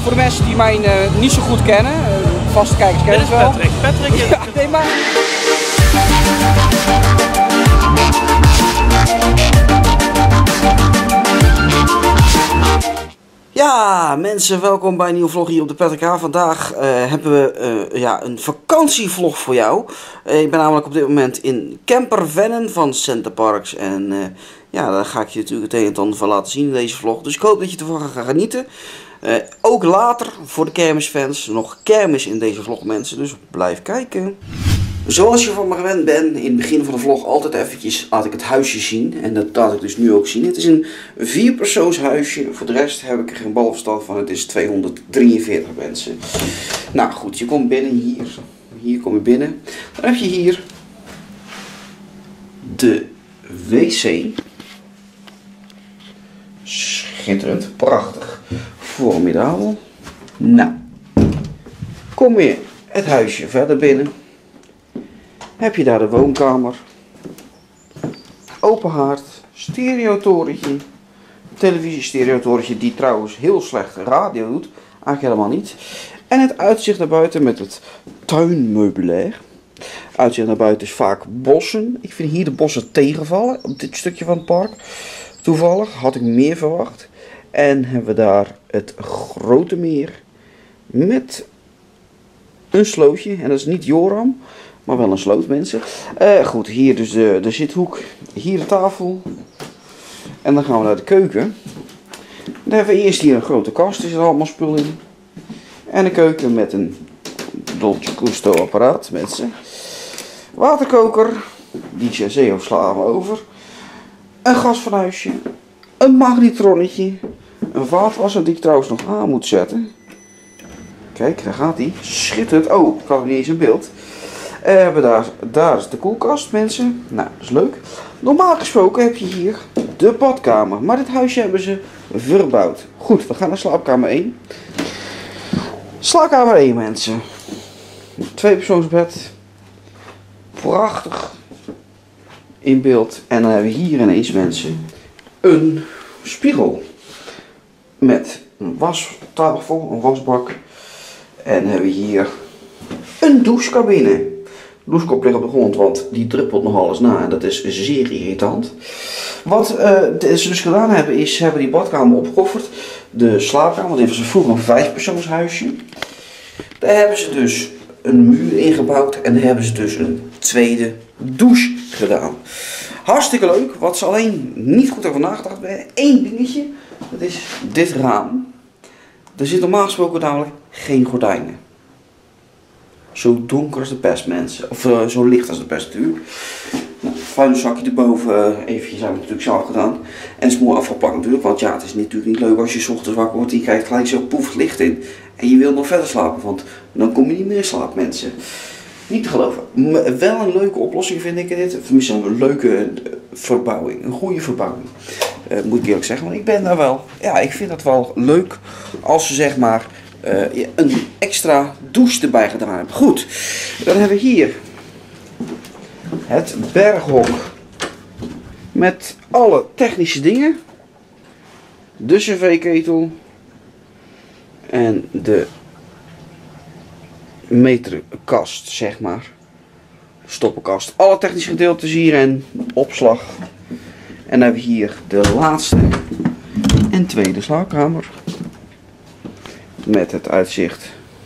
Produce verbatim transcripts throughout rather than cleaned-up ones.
voor de mensen die mij uh, niet zo goed kennen, uh, vaste kijkers kennen het wel. Patrick. Patrick is... Ja, nee, maar... Ja, mensen, welkom bij een nieuwe vlog hier op de Patrick H. Vandaag uh, hebben we uh, ja, een vakantievlog voor jou. Uh, ik ben namelijk op dit moment in Campervennen van Center Parcs. En uh, ja, daar ga ik je natuurlijk het een en ander van laten zien in deze vlog. Dus ik hoop dat je ervan gaat genieten. Uh, ook later voor de kermisfans nog kermis in deze vlog, mensen. Dus blijf kijken. Zoals je van me gewend bent, in het begin van de vlog altijd eventjes laat ik het huisje zien. En dat laat ik dus nu ook zien. Het is een vierpersoonshuisje. Voor de rest heb ik er geen balverstand van. Het is tweehonderddrieënveertig mensen. Nou goed, je komt binnen hier. Hier kom je binnen. Dan heb je hier de wc. Schitterend, prachtig, formidabel. Nou, kom je het huisje verder binnen. Heb je daar de woonkamer, open haard, stereotorentje, televisie-stereotorentje die trouwens heel slecht radio doet, eigenlijk helemaal niet. En het uitzicht naar buiten met het tuinmeubilair. Uitzicht naar buiten is vaak bossen. Ik vind hier de bossen tegenvallen op dit stukje van het park. Toevallig had ik meer verwacht. En hebben we daar het grote meer met een slootje. En dat is niet Joram. Maar wel een sloot, mensen. Uh, goed, hier dus de, de zithoek. Hier de tafel. En dan gaan we naar de keuken. Dan hebben we eerst hier een grote kast. Er zit allemaal spul in. En een keuken met een Dolce Gusto apparaat, mensen. Waterkoker. Die Chazeo slaan we over. Een gasfornuisje. Een magnetronnetje. Een vaatwasser die ik trouwens nog aan moet zetten. Kijk, daar gaat hij. Schitterend. Oh, ik had hem niet eens in beeld. Uh, hebben daar, daar is de koelkast, mensen. Nou, dat is leuk. Normaal gesproken heb je hier de badkamer. Maar dit huisje hebben ze verbouwd. Goed, we gaan naar slaapkamer één. Slaapkamer één, mensen. Tweepersoonsbed. Prachtig. In beeld. En dan hebben we hier ineens, mensen, een spiegel. Met een wastafel, een wasbak. En dan hebben we hier een douchecabine. De douchekop ligt op de grond, want die druppelt nog alles na en dat is zeer irritant. Wat uh, ze dus gedaan hebben, is ze hebben die badkamer opgeofferd. De slaapkamer, want dit was vroeger een vijfpersoonshuisje. Daar hebben ze dus een muur ingebouwd en daar hebben ze dus een tweede douche gedaan. Hartstikke leuk. Wat ze alleen niet goed over nagedacht hebben, één dingetje, dat is dit raam. Er zit normaal gesproken namelijk geen gordijnen. Zo donker als de pest, mensen. Of uh, zo licht als de pest natuurlijk. Nou, vuilniszakje erboven, uh, eventjes hebben we natuurlijk zelf gedaan. En het is mooi afgeplakt natuurlijk, want ja, het is natuurlijk niet leuk als je 's ochtends wakker wordt en je krijgt gelijk zo poef het licht in. En je wil nog verder slapen, want dan kom je niet meer in slaap, mensen. Niet te geloven. Maar wel een leuke oplossing vind ik dit. Tenminste een leuke uh, verbouwing. Een goede verbouwing. Uh, moet ik eerlijk zeggen, want ik ben daar wel. Ja, ik vind dat wel leuk als ze zeg maar Uh, een extra douche erbij gedaan hebben. Goed, dan hebben we hier het berghok met alle technische dingen. De cv-ketel en de meterkast, zeg maar. Stoppenkast. Alle technische gedeeltes hier en opslag. En dan hebben we hier de laatste en tweede slaapkamer. Met het uitzicht.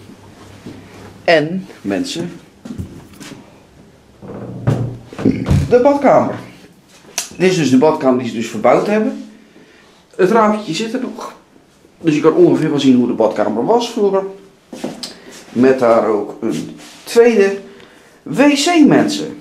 En, mensen, de badkamer. Dit is dus de badkamer die ze dus verbouwd hebben. Het raampje zit er nog. Dus je kan ongeveer wel zien hoe de badkamer was vroeger. Met daar ook een tweede wc, mensen.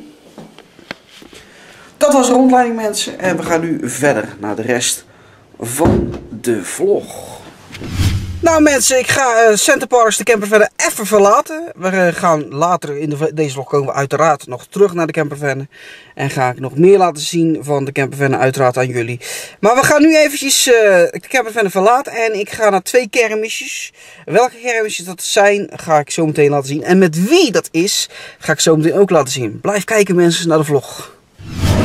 Dat was de rondleiding, mensen. En we gaan nu verder naar de rest van de vlog. Nou mensen, ik ga uh, Center Parcs de campervennen even verlaten. We uh, gaan later in de, deze vlog komen we uiteraard nog terug naar de campervennen. En ga ik nog meer laten zien van de campervennen uiteraard aan jullie. Maar we gaan nu eventjes uh, de campervennen verlaten en ik ga naar twee kermisjes. Welke kermisjes dat zijn, ga ik zo meteen laten zien. En met wie dat is, ga ik zo meteen ook laten zien. Blijf kijken mensen naar de vlog.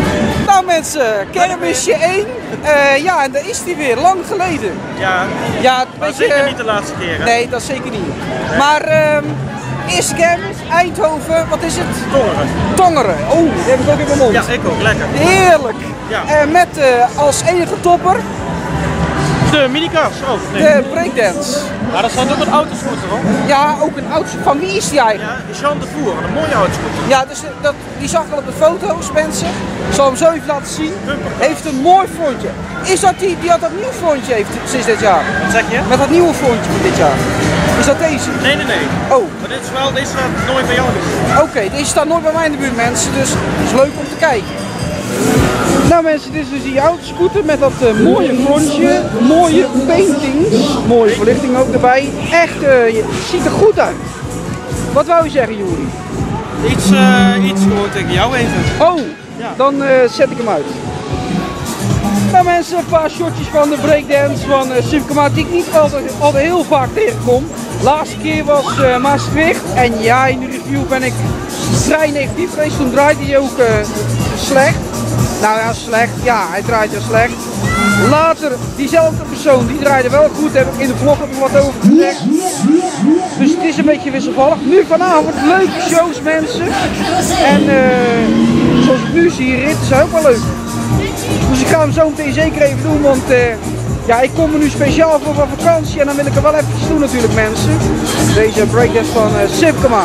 Nou mensen, kermisje één. Uh, ja, en daar is die weer, lang geleden. Ja, ja maar beetje, zeker niet de laatste keer. Hè? Nee, dat zeker niet. Nee. Maar uh, eerste kermis, Eindhoven, wat is het? Tongeren. Tongeren, oh, die heb ik ook in mijn mond. Ja, ik ook, lekker. Heerlijk. Ja. Uh, met uh, als enige topper... De minicars, oh. Nee. De breakdance. Ja, dat staat ook een autoscooter hoor. Ja, ook een auto. Van wie is die eigenlijk? Ja, Jean de Voer, een mooie autoscooter. Ja, dus dat, die zag ik al op de foto's, mensen. Ik zal hem zo even laten zien. Heeft een mooi frontje. Is dat die, die had dat nieuw frontje heeft sinds dit jaar? Wat zeg je? Met dat nieuwe frontje van dit jaar. Is dat deze? Nee, nee, nee. Oh. Maar dit is wel, deze staat nooit bij jou in de buurt. Oké, okay, deze staat nooit bij mij in de buurt, mensen. Dus het is leuk om te kijken. Nou mensen, dit is dus die autoscooter met dat uh, mooie frontje, mooie paintings, mooie verlichting ook erbij. Echt, uh, het ziet er goed uit. Wat wou je zeggen, Juri? Iets, uh, iets gewoon tegen jou even. Oh, ja. Dan uh, zet ik hem uit. Nou mensen, een paar shotjes van de breakdance van uh, Sipkema die ik niet altijd, altijd heel vaak tegenkom. Laatste keer was uh, Maastricht en ja, in de review ben ik vrij negatief geweest. Toen draaide hij ook uh, slecht. Nou ja, slecht. Ja, hij draait heel slecht. Later, diezelfde persoon, die draaide wel goed. Daar heb ik in de vlog ook wat over gezegd. Dus het is een beetje wisselvallig. Nu vanavond leuke shows, mensen. En uh, zoals ik nu zie, ritten zijn ook wel leuk. Dus ik ga hem zo meteen zeker even doen, want uh, ja, ik kom er nu speciaal voor van vakantie. En dan wil ik er wel eventjes doen natuurlijk, mensen. Deze breakdance van uh, Sipkema.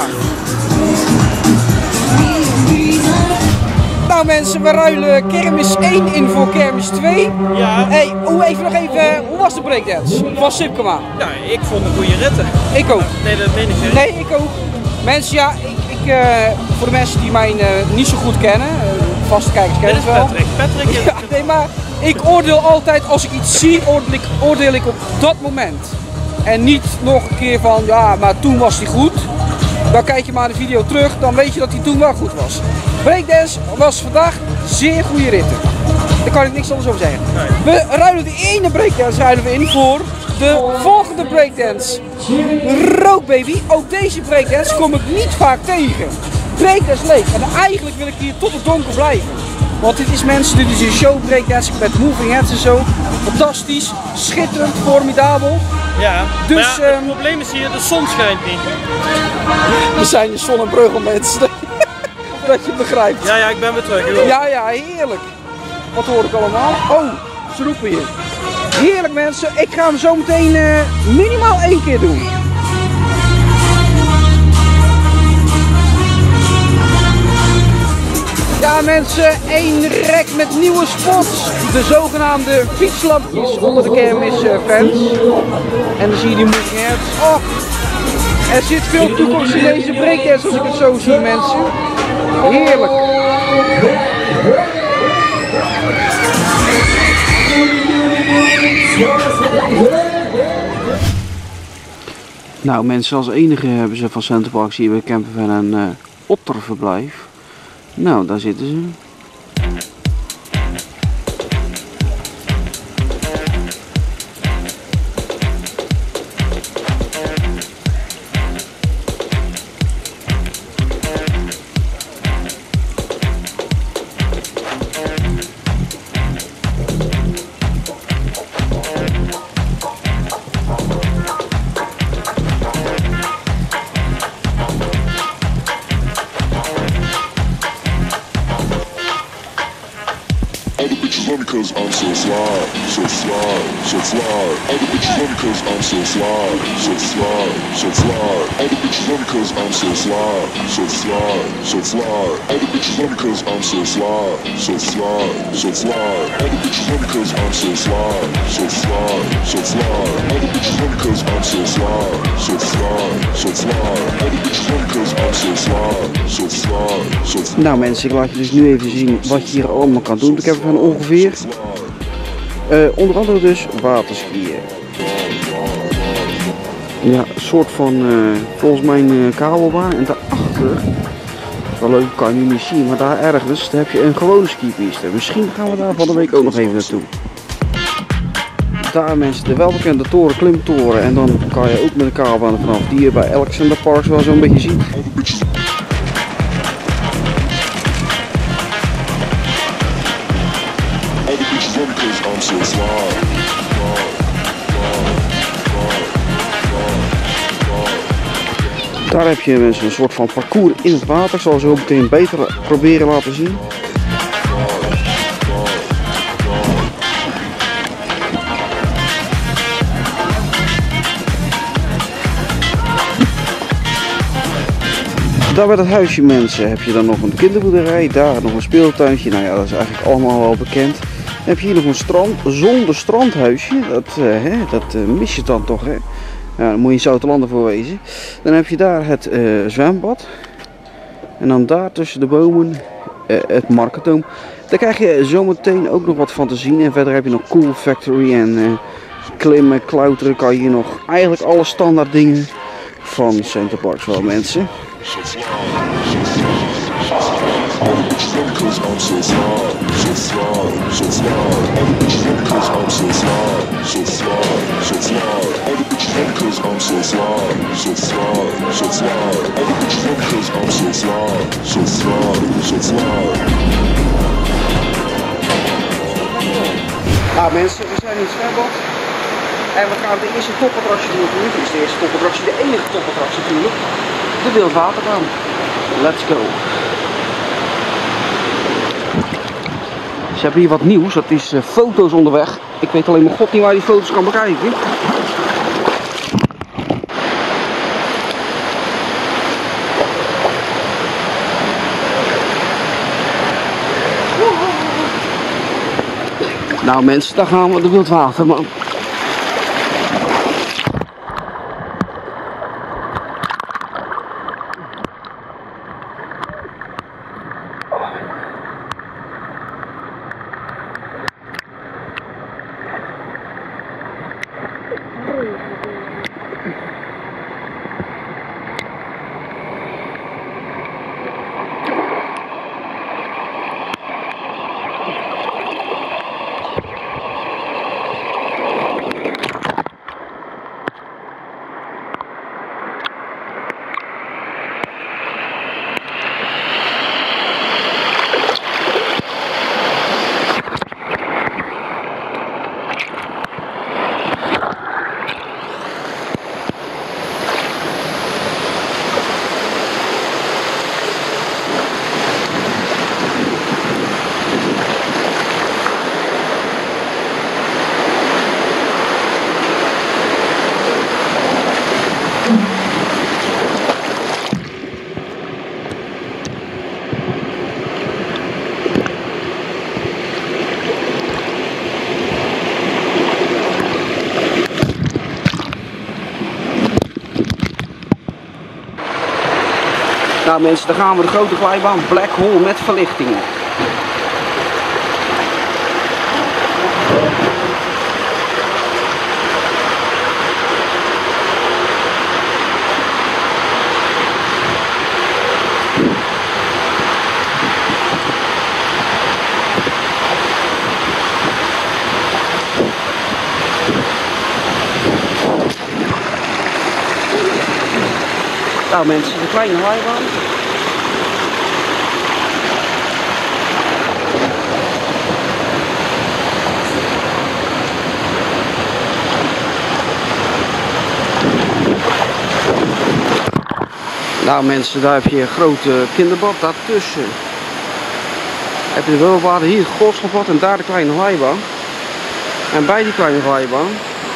Nou mensen, we ruilen kermis één in voor kermis twee. Ja. Hey, hoe, even nog even, hoe was de breakdance van Sipkema? Ja, ik vond een goede ritten. Ik ook. Nee, dat meen ik niet. Nee, ik ook. Mensen, ja, ik, ik, uh, voor de mensen die mij uh, niet zo goed kennen, uh, vaste kijkers kennen het wel. Patrick. Patrick is ja, nee, maar ik oordeel altijd, als ik iets zie, oordeel ik, oordeel ik op dat moment. En niet nog een keer van, ja, maar toen was hij goed. Dan kijk je maar de video terug, dan weet je dat hij toen wel goed was. Breakdance was vandaag zeer goede ritten. Daar kan ik niks anders over zeggen. Nee. We ruilen de ene breakdance ruilen we in voor de volgende breakdance. Rook Baby. Ook deze breakdance kom ik niet vaak tegen. Breakdance leuk. En eigenlijk wil ik hier tot het donker blijven. Want dit is mensen, dit is een show breakdance met moving heads en zo. Fantastisch, schitterend, formidabel. Ja, dus, maar ja, het um, probleem is hier, de zon schijnt niet. We zijn in Zon en Breugel mensen. Dat je begrijpt. Ja, ja, ik ben weer terug. Joh. Ja, ja, heerlijk. Wat hoor ik allemaal? Oh, ze roepen hier. Heerlijk mensen, ik ga hem zo meteen uh, minimaal één keer doen. Ja mensen, één rek met nieuwe spots. De zogenaamde fietslampjes onder de kermisfans. En dan zie je die moving heads. Oh, er zit veel toekomst in deze breakdance als ik het zo zie mensen. Heerlijk. Nou mensen, als enige hebben ze van Centerparks hier bij Campervan een uh, otterverblijf. Nou, daar zitten ze. Cause I'm so fly, so fly, so fly. All the bitches love me cause I'm so fly, so fly, so fly. All the bitches love me cause I'm so fly, so fly, so fly. All the bitches love me cause I'm so fly, so fly, so fly. All the bitches love me cause I'm so fly, so fly, so fly. All the bitches love me cause I'm so fly, so fly, so fly. All the bitches love me cause I'm so fly, so fly, so fly. Nou mensen, ik laat je dus nu even zien wat je hier allemaal kan doen. Ik heb van ongeveer Uh, onder andere dus waterskiën. Ja, een soort van, uh, volgens mij een uh, kabelbaan. En daarachter, wel leuk, kan je nu niet zien, maar daar ergens daar heb je een gewone skipiste. Misschien gaan we daar van de week ook nog even naartoe. Daar mensen, de welbekende toren, klimtoren. En dan kan je ook met een kabelbaan vanaf, die je bij Alexander Park wel zo'n beetje ziet. Daar heb je mensen een soort van parcours in het water. Ik zal zo meteen beter proberen laten zien. Daar bij dat huisje mensen heb je dan nog een kinderboerderij, daar nog een speeltuintje. Nou ja, dat is eigenlijk allemaal wel bekend. Dan heb je hier nog een strand, zonder strandhuisje. Dat, uh, hè, dat uh, mis je dan toch, hè. Ja, dan moet je in Zoutelanden voor wezen. Dan heb je daar het uh, zwembad. En dan daar tussen de bomen uh, het Marketoom. Daar krijg je zometeen ook nog wat van te zien. En verder heb je nog Cool Factory en uh, klimmen, klauteren kan je nog. Eigenlijk alle standaard dingen van Center Parcs wel mensen. So fly, so fly, so fly. All the bitches love me cause I'm so fly, so fly, so fly. All the bitches love me cause I'm so fly, so fly, so fly. All the bitches love me cause I'm so fly, so fly, so fly. All the bitches love me cause I'm so fly, so fly, so fly. Nou mensen, we zijn in het zwembad. En we gaan de eerste topattractie doen natuurlijk. Dit is de eerste topattractie, de enige topattractie natuurlijk. De wildwaterbaan. Let's go. Ze hebben hier wat nieuws, dat is uh, foto's onderweg. Ik weet alleen maar god niet waar die foto's kan bekijken. Nou mensen, daar gaan we, de wildwaterbaan. Nou mensen, dan gaan we de grote glijbaan Black Hole met verlichting. Nou mensen, de kleine glijbaan. Nou mensen, daar heb je een grote kinderbad. Daartussen heb je de wildwater, hier het golfslagpad en daar de kleine glijbaan. En bij die kleine glijbaan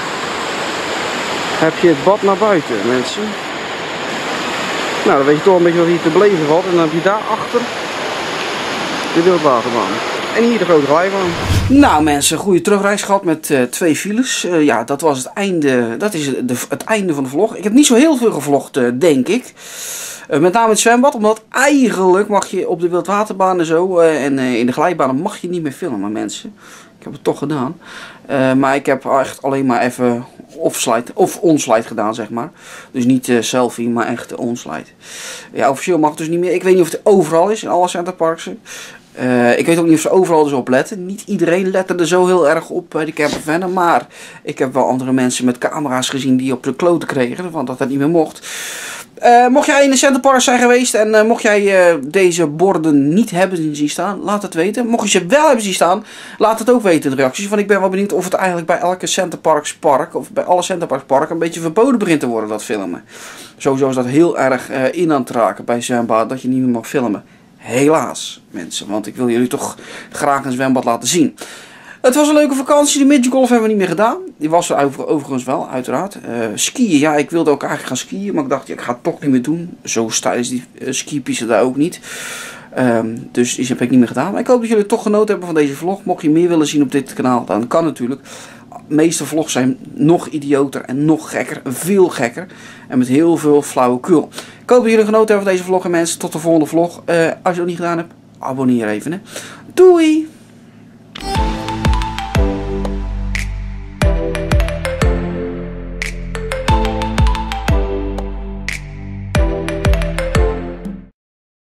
heb je het bad naar buiten mensen. Nou, dan weet je toch een beetje wat hier te beleven valt. En dan heb je daarachter de wildwaterbaan. En hier de grote glijbaan. Nou mensen, goede terugreis gehad met uh, twee files. Uh, ja, dat was het einde. Dat is de, het einde van de vlog. Ik heb niet zo heel veel gevlogd, uh, denk ik. Uh, met name het zwembad, omdat eigenlijk mag je op de wildwaterbaan en zo. Uh, en uh, in de glijbanen mag je niet meer filmen, mensen. Ik heb het toch gedaan. Uh, maar ik heb echt alleen maar even off-slide of on-slide gedaan, zeg maar. Dus niet uh, selfie, maar echt on-slide. Ja, officieel mag het dus niet meer. Ik weet niet of het overal is, in alle centerparks. Uh, ik weet ook niet of ze overal dus op letten. Niet iedereen lette er zo heel erg op bij de campervannen. Maar ik heb wel andere mensen met camera's gezien die op de kloten kregen. Want dat dat niet meer mocht. Uh, mocht jij in een Centerparks zijn geweest en uh, mocht jij uh, deze borden niet hebben zien staan, laat het weten. Mocht je ze wel hebben zien staan, laat het ook weten in de reacties. Want ik ben wel benieuwd of het eigenlijk bij elke Centerparks park, of bij alle Centerparks parken, een beetje verboden begint te worden, dat filmen. Sowieso is dat heel erg uh, in aan het raken bij zwembad, dat je niet meer mag filmen. Helaas, mensen, want ik wil jullie toch graag een zwembad laten zien. Het was een leuke vakantie. De Midget Golf hebben we niet meer gedaan. Die was er over, overigens wel, uiteraard. Uh, skiën, ja, ik wilde ook eigenlijk gaan skiën. Maar ik dacht, ja, ik ga het toch niet meer doen. Zo stijl is die uh, skipiste daar ook niet. Um, dus die heb ik niet meer gedaan. Maar ik hoop dat jullie toch genoten hebben van deze vlog. Mocht je meer willen zien op dit kanaal, dan kan natuurlijk. De meeste vlogs zijn nog idioter en nog gekker. Veel gekker. En met heel veel flauwekul. Ik hoop dat jullie genoten hebben van deze vlog. En mensen, tot de volgende vlog. Uh, als je het nog niet gedaan hebt, abonneer even. Hè. Doei!